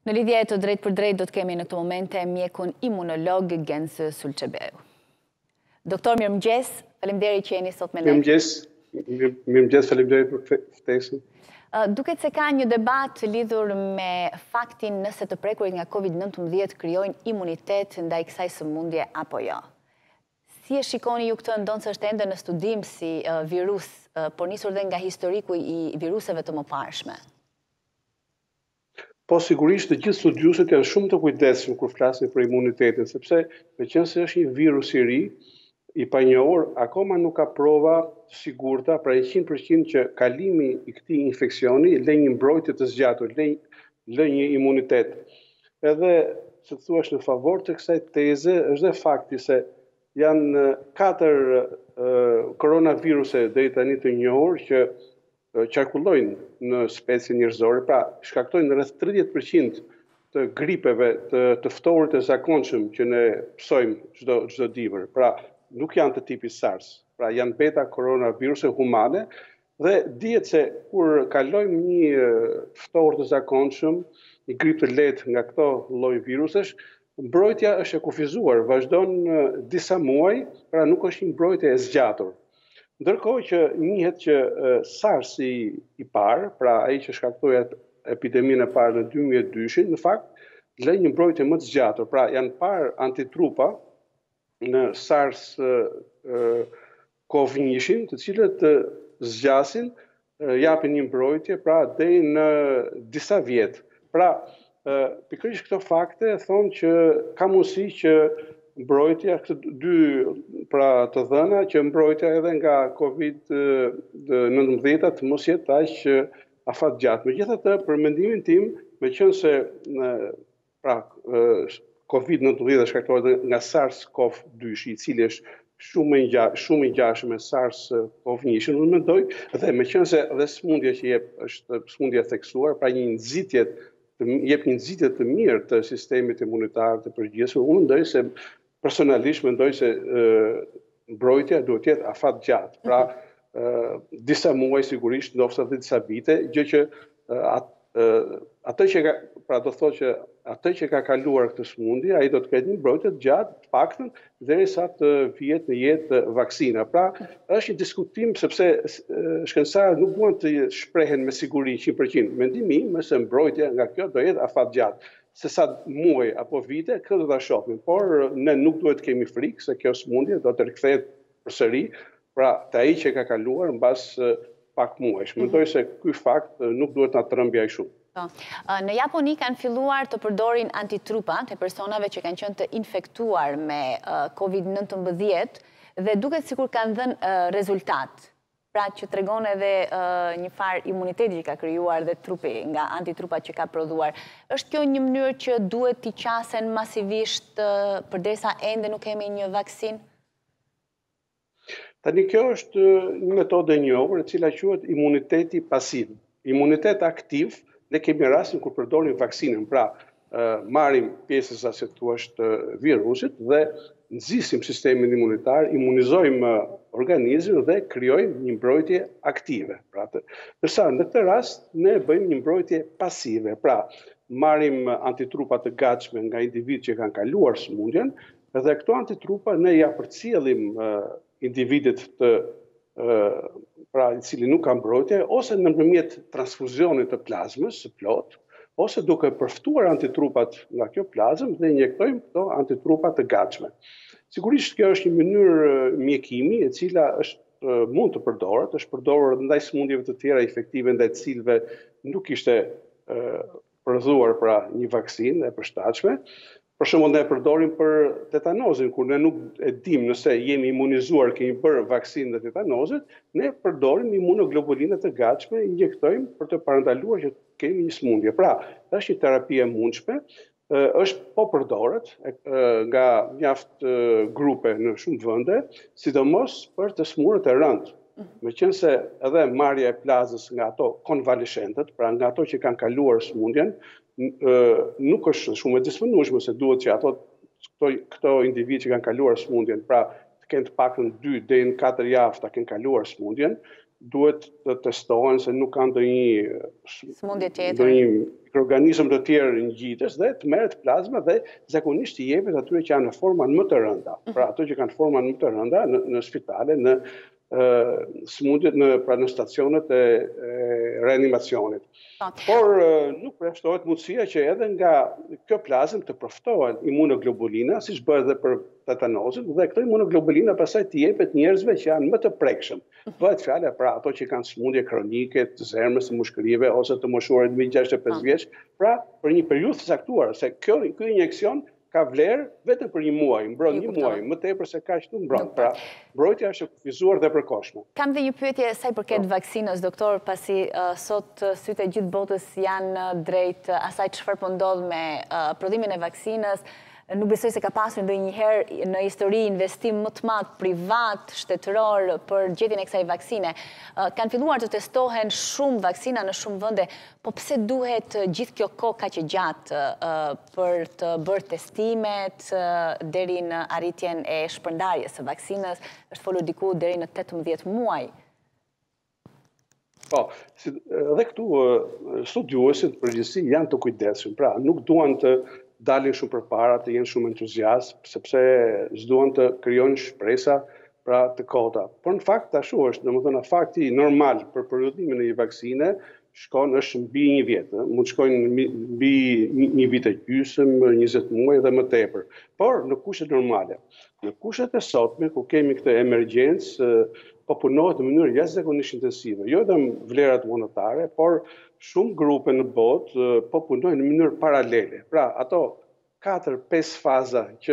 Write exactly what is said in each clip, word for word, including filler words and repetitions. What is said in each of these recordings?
Në lidhje të drejt për drejt do të kemi në këtë momente mjekun imunolog Gens Sulçebeu. Doktor, mirëmëngjes, faleminderit që jeni sot me ne. Mirëmëngjes, mirëmëngjes, faleminderit për ftesën. Duket se ka një debat lidhur me faktin nëse të prekurit nga COVID nëntëmbëdhjetë krijojnë imunitet ndaj kësaj sëmundje apo jo. Si e shikoni ju këtë, ndonë se është ende në studim si virus, por nisur dhe nga historiku i viruseve të mëparshme? Po, sigurisht të gjithë studiuesit janë shumë të kujdesshëm kur flasin për imunitetin, sepse meqense është një virus i ri, i panjohur, akoma nuk ka prova të sigurta, pra njëqind përqind që kalimi i këtij infeksioni lë një mbrojtje të zgjatur, lë një imunitet. Edhe, se të thuash në favor të kësaj teze, është dhe fakti se janë katër uh, koronaviruse deri tani të njohur që uh, qarkullojnë në specie njerëzore, pra shkaktojnë rreth tridhjetë përqind të gripeve të, të ftohur të zakonshëm që ne psojmë çdo çdo dimër. Pra nuk janë të tipit SARS, pra janë beta koronaviruse humane dhe dihet se kur kalojmë një ftohur të zakonshëm, një grip të lehtë nga këto lloj virusesh, mbrojtja është e kufizuar, vazhdon disa muaj, pra nuk është një mbrojtje e zgjatur. Ndërkohë që njihet që SARS i, i parë, pra ai që shkaktoi epideminë e parë në dy mijë e dy, në fakt lë një mbrojtje më të zgjatur, pra janë parë antitrupa në SARS-CoV një, të cilët zgjasin, japin një mbrojtje, pra deri në disa vjet. Pra, pikërisht këto fakte thonë që ka mundësi që mbrojtja, këto dy pra të dhëna, që mbrojtja edhe nga COVID nëntëmbëdhjetë të mos jetë aq afatgjatë. Megjithatë, për mendimin tim, meqense pra COVID nëntëmbëdhjetë shkaktohet nga SARS-CoV dy, i cili është shumë i shumë i ngjashëm me SARS-CoV një, unë mendoj, dhe meqense edhe smundja që jep është smundje theksuar, pra një nxitje jep një nxitje të mirë të sistemit imunitar të përgjithshëm, unë mendoj se personalisht mendoj se mbrojtja duhet të jetë afatgjatë. Pra, disa muaj sigurisht, ndoshta edhe disa vite, gjë që atë që ka, pra do thotë që atë që ka kaluar këtë smundje, ai do të ketë një mbrojtje të gjatë, të paktën derisa të vihet në jetë vaksina. Pra, është një diskutim sepse shkencëtarët nuk duan të shprehen me siguri njëqind përqind. Mendimi im është se mbrojtja nga kjo do jetë afatgjatë. Se sa muaj apo vite, këtë do ta shohim, por ne nuk duhet të kemi frikë se kjo smundje do të rikthehet përsëri, pra te ai që ka kaluar mbas pak muajsh. Mendoj se ky fakt nuk duhet na trembë aq shumë. Në Japoni kanë filluar të përdorin antitrupa të personave që kanë qenë të infektuar me COVID nëntëmbëdhjetë dhe duket sikur kanë dhënë rezultat. Pra që tregon edhe një farë imuniteti që ka krijuar dhe trupi nga antitrupat që ka prodhuar. Është kjo një mënyrë që duhet t'i qasen masivisht përderisa ende nuk kemi një vaksinë? Tani kjo është një metodë e njohur e cila quhet imuniteti pasiv. Imunitet aktiv ne kemi rastin kur përdorim vaksinën, pra marrim pjesës asaj thua të virusit dhe nxisim sistemin imunitar, imunizojmë organizmin dhe krijojmë një mbrojtje aktive. Pra, ndërsa në këtë rast ne bëjmë një mbrojtje pasive. Pra, marrim antitrupa të gatshme nga individ që kanë kaluar smundjen dhe këto antitrupa ne ja përcjellim individit të pra i cili nuk ka mbrojtje, ose nëpërmjet transfuzionit të plazmës së plot, ose duke përftuar antitrupat nga kjo plazmë dhe injektojmë këto antitrupa të gatshme. Sigurisht kjo është një mënyrë mjekimi e cila është mund të përdoret, është përdorur ndaj smundjeve të tjera efektive ndaj të cilëve nuk ishte prodhuar pra një vaksinë e përshtatshme. Për shembull, ne e përdorim për tetanozin, kur ne nuk e dim nëse jemi imunizuar, kemi bërë vaksinë dhe tetanozit, ne përdorim imunoglobulinë të gatshme, injektojmë për të parandaluar që kemi një smundje. Pra, është një terapi e mundshme, është po përdoret nga mjaft grupe në shumë vende, sidomos për të smurët e rëndë. Meqense edhe marrja e plazmës nga ato konvaleshentët, pra nga ato që kanë kaluar smundjen, nuk është shumë e disponueshme se duhet që ato këto, këto individ që kanë kaluar smundjen, pra të kenë të paktën dy deri në katër javë ta kenë kaluar smundjen, duhet të testohen se nuk kanë Smundje tjetër. ndonjë mikroorganizëm të tjerë ngjitës dhe të merret plazma dhe zakonisht i jepet atyre që janë në formën më të rënda. Pra ato që kanë formën më të rënda në, në spitale, në smundjet në pra në stacionet e, e reanimacionit. Por nuk përjashtohet mundësia që edhe nga kjo plazëm të përftohen imunoglobulina, siç bëhet edhe për tetanozin, dhe këto imunoglobulina pastaj të jepet njerëzve që janë më të prekshëm. Bëhet fjala pra ato që kanë smundje kronike të zemrës, të mushkërive ose të moshuarit mbi gjashtëdhjetë e pesë vjeç, pra për një periudhë të caktuar, se kjo ky injeksion ka vlerë vetëm për një muaj, mbron një muaj, më tepër se kaq nuk mbron. Pra, mbrojtja është kufizuar dhe përkohshme. Kam dhe një pyetje sa i përket vaksinës, doktor, pasi uh, sot sytë e gjithë botës janë drejt uh, asaj çfarë po ndodh me uh, prodhimin e vaksinës. Nuk besoj se ka pasur ndonjëherë në histori investim më të madh privat, shtetëror për gjetjen e kësaj vaksine. Kanë filluar të testohen shumë vaksina në shumë vende, po pse duhet gjithë kjo kohë kaq e gjatë për të bërë testimet deri në arritjen e shpërndarjes së vaksinës? Është folur diku deri në tetëmbëdhjetë muaj. Po, si, edhe këtu studiuesit përgjithësi janë të kujdesshëm. Pra, nuk duan të dalin shumë përpara, të jenë shumë entuziast, sepse s'duan të krijojnë shpresa pra të kota. Por në fakt ashtu është, domethënë fakti normal për prodhimin e një vaksine shkon është mbi një vit, mund të shkojnë mbi një vit e gjysmë, njëzet muaj dhe më tepër. Por në kushte normale. Në kushtet e sotme ku kemi këtë emergjencë, po punohet në mënyrë jashtëzakonisht intensive, jo vetëm vlerat monetare, por shumë grupe në botë po punojnë në mënyrë paralele. Pra, ato katër pesë faza që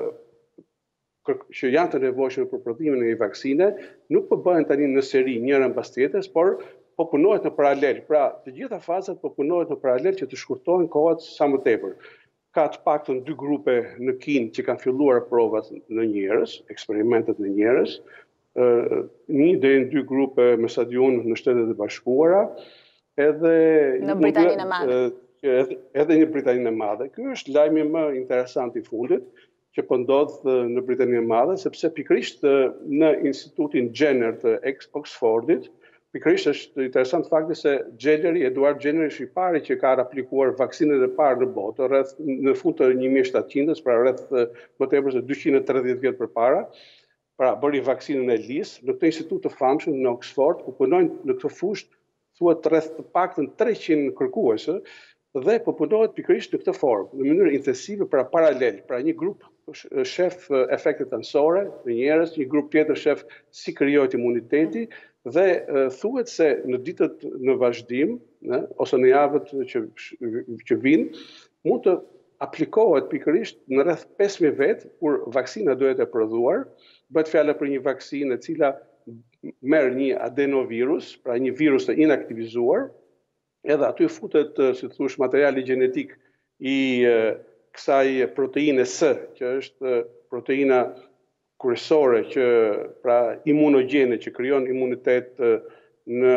që janë të nevojshme për prodhimin e një vaksine, nuk po bëhen tani në seri njëra mbas tjetrës, por po punohet në paralel. Pra, të gjitha fazat po punohet në paralel që të shkurtohen kohët sa më tepër. Ka të paktën dy grupe në Kinë që kanë filluar provat në njerëz, eksperimentet në njerëz, një deri në dy grupe me stadium në Shtetet e Bashkuara, edhe në Britaninë e Madhe. Edhe, edhe në Britaninë e Madhe. Ky është lajmi më interesant i fundit që po ndodh në Britaninë e Madhe, sepse pikërisht në Institutin Jenner të Oxfordit, pikërisht është interesant fakti se Jenneri, Edward Jenner është i pari që ka aplikuar vaksinën e parë në botë, rreth në fund të një mijë e shtatëqind, pra rreth më tepër se dyqind e tridhjetë vjet përpara. Pra bëri vaksinën e lis në këtë institut të famshëm në Oxford, ku punojnë në këtë fushë thuhet rreth të paktën treqind kërkuesë dhe po punohet pikërisht në këtë formë, në mënyrë intensive, pra paralel, pra një grup shef efektet anësore në njerëz, një grup tjetër shef si krijohet imuniteti dhe thuhet se në ditët në vazhdim, ne, ose në javët që që vijnë, mund të aplikohet pikërisht në rreth pesëmijë vet kur vaksina duhet e prodhuar. Bëhet fjala për një vaksinë e cila merr një adenovirus, pra një virus të inaktivizuar, edhe aty futet, si thosh, materiali gjenetik i kësaj proteine S, që është proteina kryesore që pra imunogjene që krijon imunitet në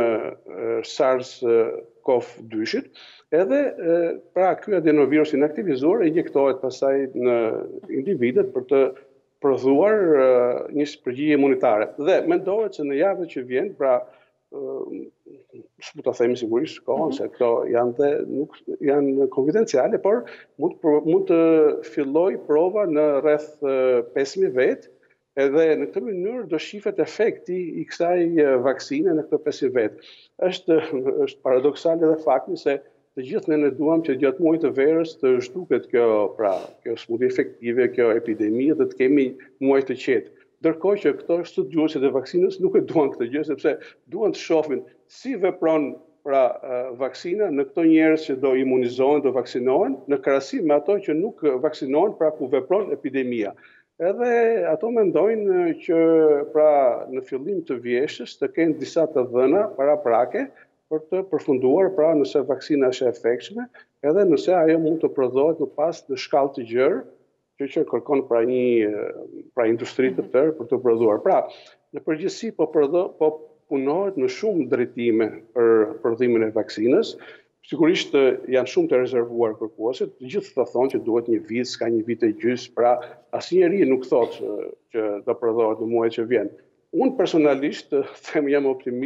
SARS-CoV dy, edhe pra ky adenovirus inaktivizuar injektohet pastaj në individet për të prodhuar uh, një përgjigje imunitare. Dhe mendohet se në javët që vjen, pra uh, s'mund ta themi sigurisht kohën, mm-hmm. se këto janë dhe nuk janë konfidenciale, por mund mund të filloj prova në rreth uh, pesëmijë vet, edhe në këtë mënyrë do shifet efekti i kësaj uh, vaksine në këtë pesëmijë vet. Është është paradoksale edhe fakti se të gjithë ne ne duam që gjatë muajit të verës të zhduket kjo pra kjo smundje efektive, kjo epidemi dhe të kemi muaj të qetë. Ndërkohë që këto studiuesit e vaksinës nuk e duan këtë gjë sepse duan të shohin si vepron pra vaksina në këto njerëz që do imunizohen, do vaksinohen, në krahasim me ato që nuk vaksinohen, pra ku vepron epidemia. Edhe ato mendojnë që pra në fillim të vjeshtës të kenë disa të dhëna paraprake për të përfunduar pra nëse vaksina është e efektshme, edhe nëse ajo mund të prodhohet më pas në shkallë të gjerë, që që kërkon pra një pra industri të tërë për të prodhuar. Pra, në përgjithësi po prodho, po punohet në shumë drejtime për prodhimin e vaksinës. Sigurisht janë shumë të rezervuar kërkuesit, të gjithë të thonë që duhet një vit, s'ka një vit e gjys, pra asnjëri nuk thotë që do prodhohet në muajin që vjen. Unë personalisht them jam optimist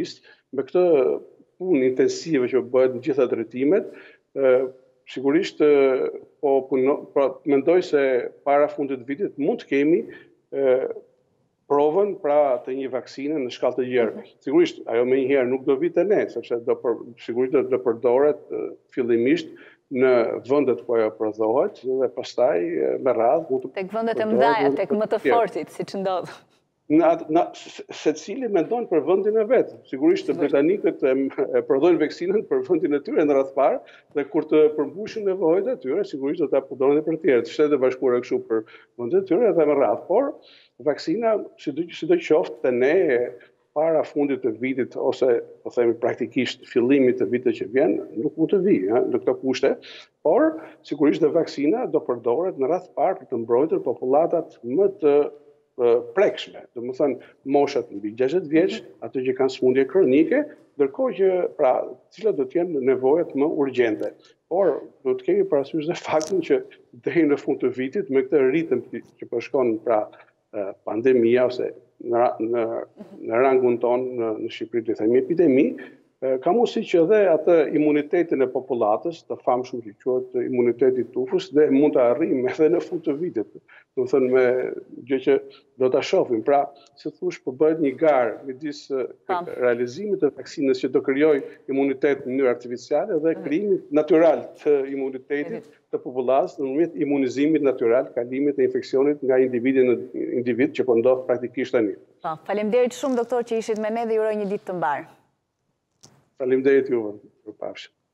me këtë punë intensive që bëhet në gjitha drejtimet, sigurisht po puno, pra, mendoj se para fundit të vitit mund të kemi provën pra të një vaksine në shkallë të gjerë. Sigurisht, ajo me njëherë nuk do vitë e ne, sepse do për, sigurisht do përdoret fillimisht në vendet ku ajo prodhohet dhe pastaj me radhë tek vendet e mëdha, tek më të fortit, siç ndodh. Secili mendon për vendin e vet. Sigurisht britanikët e prodhojnë vaksinën për vendin e tyre në radhë parë dhe kur të përmbushin nevojat e tyre, sigurisht do ta përdorin për të tjerët. Shtetet e Bashkuara kështu për vendet e tyre dhe me radhë. Por vaksina sidoqoftë te ne para fundit të vitit ose po themi praktikisht fillimit të vitit që vjen, nuk mund të vijë në këto kushte, por sigurisht dhe vaksina do përdoret në radhë parë për të mbrojtur popullatat më të prekshme, do të thënë moshat mbi gjashtëdhjetë vjeç, ato që kanë sëmundje kronike, ndërkohë që pra cilat do të jenë nevojat më urgjente. Por do të kemi parasysh dhe faktin që deri në fund të vitit me këtë ritëm që po shkon pra pandemia ose në, në, në rangun ton në, në Shqipëri të themi epidemi, ka mundësi që edhe atë imunitetin e popullatës, të famshëm që quhet imuniteti tufës, dhe mund të arrijmë edhe në fund të vitit. Do të thënë me gjë që do ta shohim. Pra, si thosh, po bëhet një garë midis realizimit të vaksinës që do krijojë imunitet në mënyrë artificiale dhe krijimit natyral të imunitetit të popullatës nëpërmjet imunizimit natyral, kalimit të infeksionit nga individi në individ që po ndodh praktikisht tani. Po, faleminderit shumë doktor që ishit me ne dhe ju uroj një ditë të mbar. Faleminderit juve për pafshim.